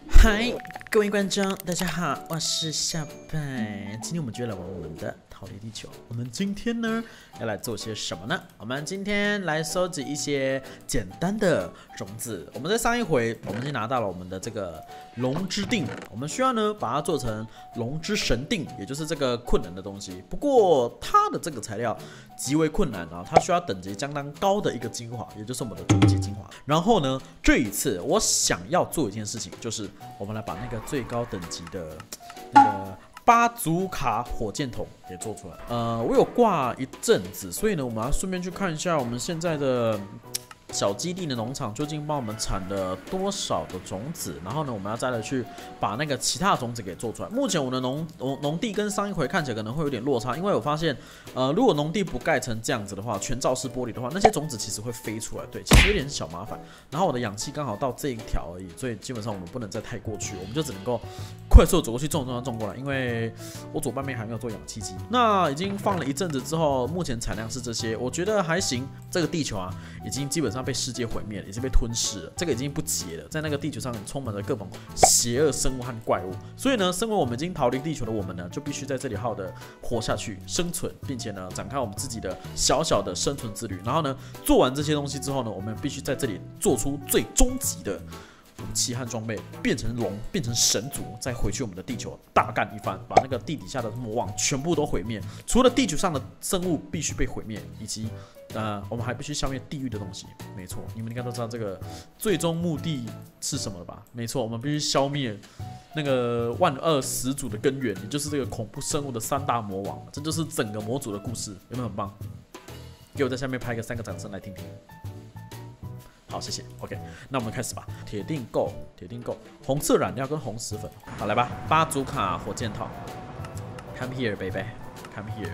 嗨，各位观众，大家好，我是小白。今天我们就来玩我们的逃离地球。我们今天呢要来做些什么呢？我们今天来收集一些简单的种子。我们在上一回我们已经拿到了我们的这个龙之锭，我们需要呢把它做成龙之神锭，也就是这个困难的东西。不过它的这个材料极为困难啊，它需要等级相当高的一个精华，也就是我们的终极精华。然后呢，这一次我想要做一件事情，就是我们来把那个最高等级的那个巴祖卡火箭筒给做出来。我有挂一阵子，所以呢，我们要顺便去看一下我们现在的小基地的农场究竟帮我们产了多少的种子，然后呢，我们要再来去把那个其他的种子给做出来。目前我的农地跟上一回看起来可能会有点落差，因为我发现，如果农地不盖成这样子的话，全罩式玻璃的话，那些种子其实会飞出来，对，其实有点小麻烦。然后我的氧气刚好到这一条而已，所以基本上我们不能再太过去，我们就只能够快速走过去种过来，因为我左半边还没有做氧气机。那已经放了一阵子之后，目前产量是这些，我觉得还行。这个地球啊，已经基本上被世界毁灭了，已经被吞噬了，这个已经不洁了。在那个地球上充满了各种邪恶生物和怪物，所以呢，身为我们已经逃离地球的我们呢，就必须在这里好好的活下去、生存，并且呢，展开我们自己的小小的生存之旅。然后呢，做完这些东西之后呢，我们必须在这里做出最终极的武器和装备，变成龙，变成神族，再回去我们的地球大干一番，把那个地底下的魔王全部都毁灭。除了地球上的生物必须被毁灭，以及我们还必须消灭地狱的东西。没错，你们应该都知道这个最终目的是什么了吧？没错，我们必须消灭那个万恶始祖的根源，也就是这个恐怖生物的3大魔王。这就是整个模组的故事，有没有很棒？给我在下面拍个3个掌声来听听。好，谢谢。OK， 那我们开始吧。铁锭够，铁锭够，红色染料跟红石粉。好，来吧。巴祖卡火箭套 ，Come here, baby. Come here.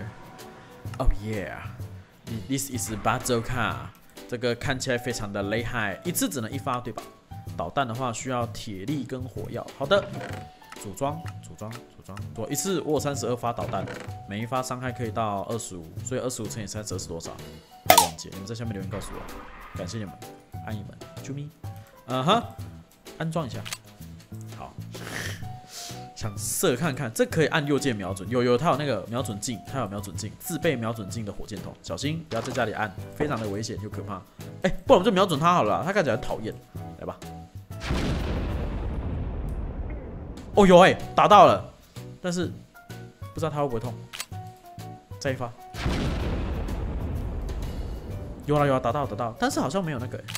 Oh yeah, this is 巴祖卡。这个看起来非常的厉害，一次只能1发，对吧？导弹的话需要铁粒跟火药。好的，组装。一次我有32发导弹，每一发伤害可以到25，所以25乘以32是多少？我忘记了，你们在下面留言告诉我，感谢你们。爱你们，啾咪，安装一下，好，想射看看，这可以按右键瞄准，它有那个瞄准镜，自备瞄准镜的火箭筒，小心不要在家里按，非常的危险又可怕。不然我们就瞄准它好了啦，它看起来很讨厌，来吧。哦有打到了，但是不知道它会不会痛，再一发。有了，打到，但是好像没有那个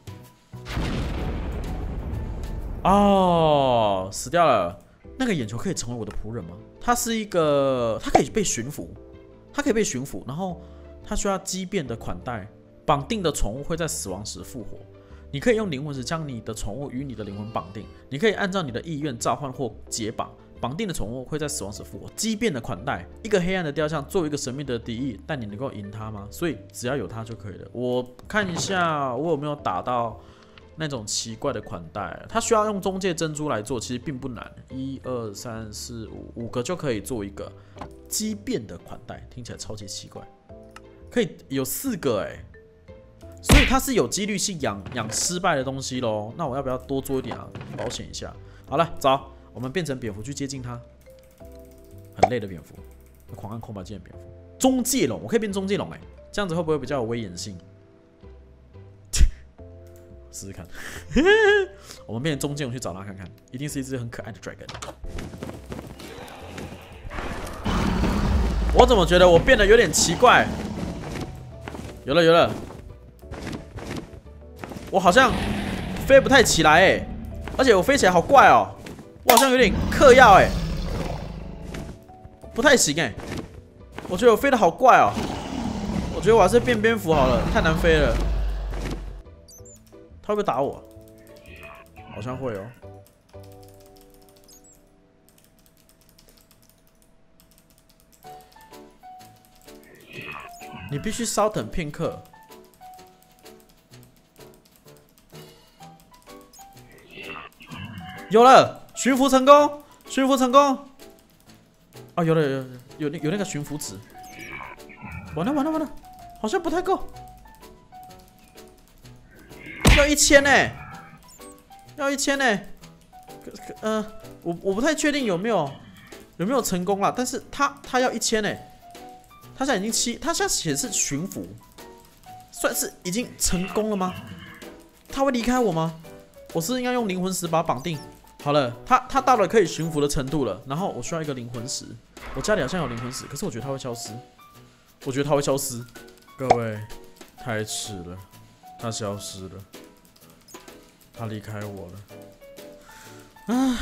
哦，死掉了。那个眼球可以成为我的仆人吗？它是一个，它可以被驯服，然后它需要畸变的款待。绑定的宠物会在死亡时复活。你可以用灵魂石将你的宠物与你的灵魂绑定。你可以按照你的意愿召唤或解绑。绑定的宠物会在死亡时复活。畸变的款待，一个黑暗的雕像作为一个神秘的敌意，但你能够赢它吗？所以只要有它就可以了。我看一下我有没有打到那种奇怪的款待，它需要用中介珍珠来做，其实并不难。1、2、3、4、5个就可以做一个畸变的款待，听起来超级奇怪。可以有4个所以它是有几率是养失败的东西咯。那我要不要多做一点啊？保险一下。好了，走。我们变成蝙蝠去接近它，很累的蝙蝠，狂按空白键的蝙蝠。中介龙，我可以变中介龙这样子会不会比较有威严性？试试看，我们变成中介龙去找它看看，一定是一只很可爱的 dragon。我怎么觉得我变得有点奇怪？有了，我好像飞不太起来而且我飞起来好怪哦。我好像有点嗑药不太行我觉得我飞得好怪哦，我觉得我还是变蝙蝠好了，太难飞了。他会不会打我？好像会哦。你必须稍等片刻。有了。驯服成功！啊，有那个驯服值。完了，好像不太够。要1000要1000 我不太确定有没有成功啦，但是他要1000哎，他现在已经他现在显示驯服，算是已经成功了吗？他会离开我吗？我是应该用灵魂石把他绑定。好了，他到了可以驯服的程度了，然后我需要一个灵魂石。我家里好像有灵魂石，可是我觉得它会消失。我觉得它会消失。各位，太迟了，它消失了，它离开我了。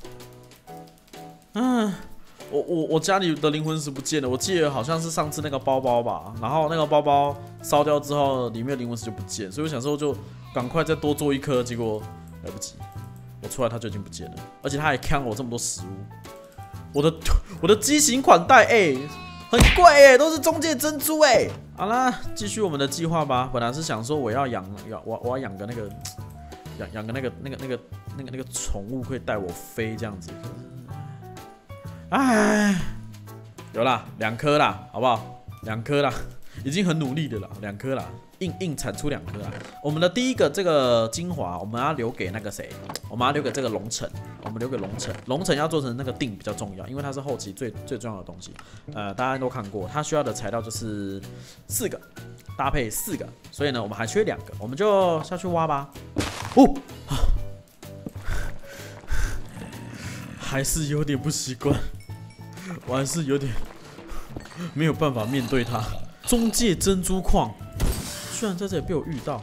我家里的灵魂石不见了，我记得好像是上次那个包包吧，然后那个包包烧掉之后，里面的灵魂石就不见，所以我想说就赶快再多做一颗，结果来不及。我出来它就已经不见了，而且它还坑我这么多食物。我的机型款待很贵都是中介珍珠好啦，继续我们的计划吧。本来是想说我要养个那个养个那个宠物可以带我飞这样子。有啦，2颗啦，好不好？2颗啦，已经很努力的啦，2颗啦。硬产出2颗啦。我们的第一个这个精华，我们要留给那个谁？我们要留给这个龙城。我们留给龙城，龙城要做成那个锭比较重要，因为它是后期最重要的东西。大家都看过，它需要的材料就是4个，搭配4个，所以呢，我们还缺2个，我们就下去挖吧。还是有点不习惯，我还是有点没有办法面对它。中介珍珠矿。居然在这里被我遇到！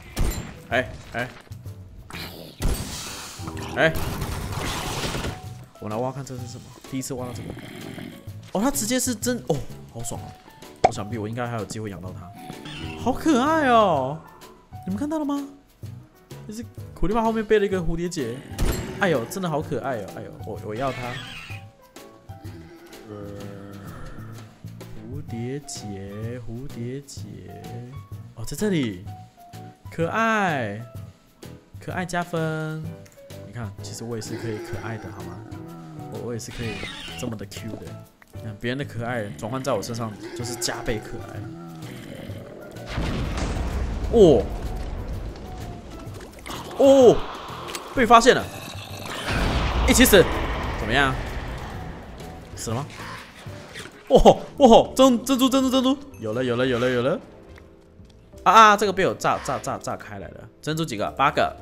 我来挖看这是什么？第一次挖到这个。它直接是真好爽哦！我想必我应该还有机会养到它。好可爱哦！你们看到了吗？就是苦力怕后面背了一个蝴蝶结。哎呦，真的好可爱哦！哎呦，我要它。蝴蝶结。在这里，可爱加分。你看，其实我也是可以可爱的，好吗？我也是可以这么的 Q 的。你看别人的可爱转换在我身上就是加倍可爱。被发现了，一起死，怎么样？死了吗？珍珠，有了。这个被我炸开来了。珍珠几个？8个，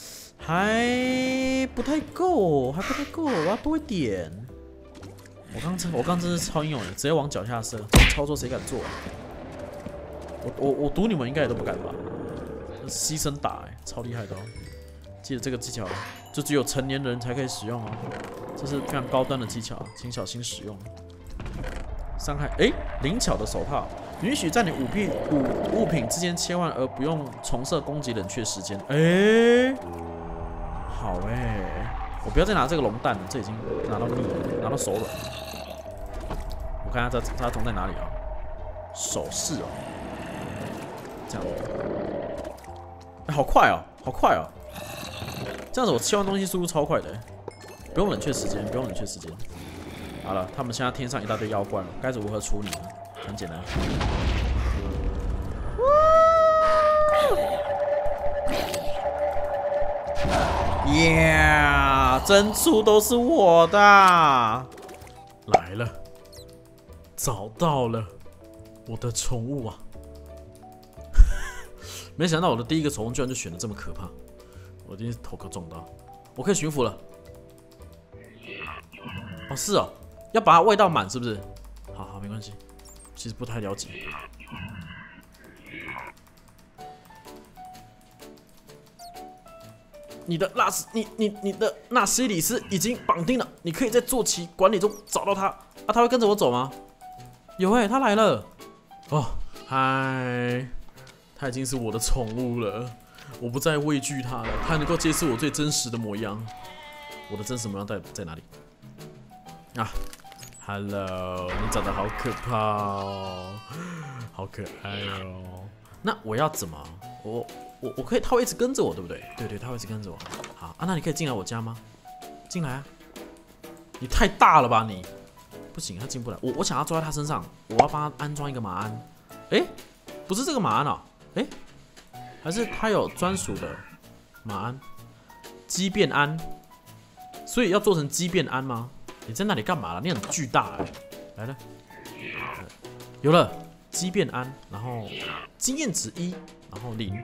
还不太够，我要多一点。我刚真是超英勇的，直接往脚下射，这操作谁敢做？我赌你们应该也都不敢吧？牺牲打超厉害的哦！记得这个技巧，就只有成年人才可以使用哦，这是非常高端的技巧，请小心使用。伤害灵巧的手套。允许在你物品之间切换，而不用重设攻击冷却时间。好我不要再拿这个龙蛋了，这已经拿到腻了，拿到手软。我看它装在哪里啊？手势哦，这样子。好快哦！这样子我切换东西速度超快的，不用冷却时间。好了，他们现在天上一大堆妖怪了，该如何处理呢？很简单。珍珠都是我的。来了，找到了我的宠物啊！没想到我的第一个宠物居然就选的这么可怕，我一定是头壳撞到。我可以驯服了。是哦，要把它喂到满是不是？好，没关系。其实不太了解。你的纳西里斯已经绑定了，你可以在坐骑管理中找到它。它会跟着我走吗？有它来了。嗨，它已经是我的宠物了，我不再畏惧它了，它能够揭示我最真实的模样。我的真实模样在哪里？Hello， 你长得好可怕哦，好可爱哦。那我要怎么？我可以，他会一直跟着我，对不对？对，他会一直跟着我。好那你可以进来我家吗？进来啊！你太大了吧你？不行，他进不来。我想要坐在他身上，我要帮他安装一个马鞍。不是这个马鞍哦，还是他有专属的马鞍，畸变鞍。 所以要做成畸变安吗？你在那里干嘛了？你很巨大哎、来了，有了畸变安，然后经验值1，然后0，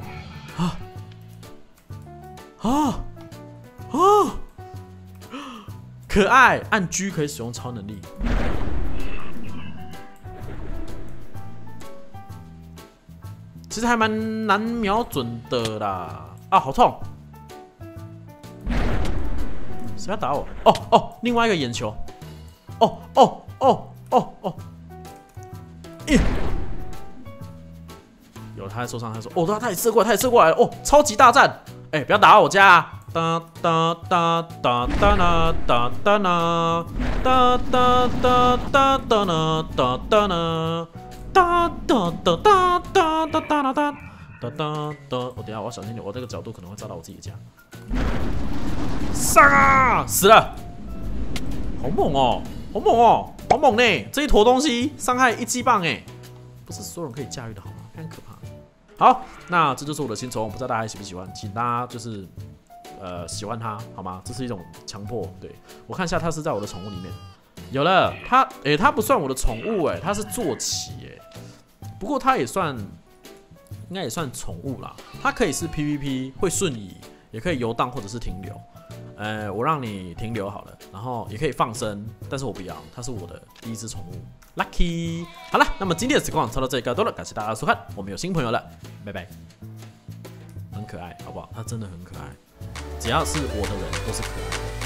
可爱，按 G 可以使用超能力。其实还蛮难瞄准的啦。啊，好痛！谁要打我？另外一个眼球。有他在受伤，他说，他也射过来，了，超级大战！哎，不要打我家啊！哒哒哒哒哒啦哒哒啦哒哒哒哒哒啦哒哒啦哒哒哒哒哒哒哒啦哒哒哒哒。我等一下我要小心点，我这个角度可能会炸到我自己的家。上啊！死了！好猛哦，好猛呢！这一坨东西伤害1击棒哎，不是所有人可以驾驭的好吗？非常可怕。好，那这就是我的新宠物，不知道大家喜不喜欢，请大家就是喜欢它好吗？这是一种强迫。对，我看一下，它是在我的宠物里面有了它，它不算我的宠物它是坐骑不过它也算，应该也算宠物啦。它可以是 PVP 会瞬移，也可以游荡或者是停留。我让你停留好了，然后也可以放生，但是我不要，它是我的第一只宠物 ，Lucky。好了，那么今天的实况操到这里告一段落，感谢大家的收看，我们有新朋友了，拜拜。很可爱，好不好？它真的很可爱，只要是我的人都是可爱的。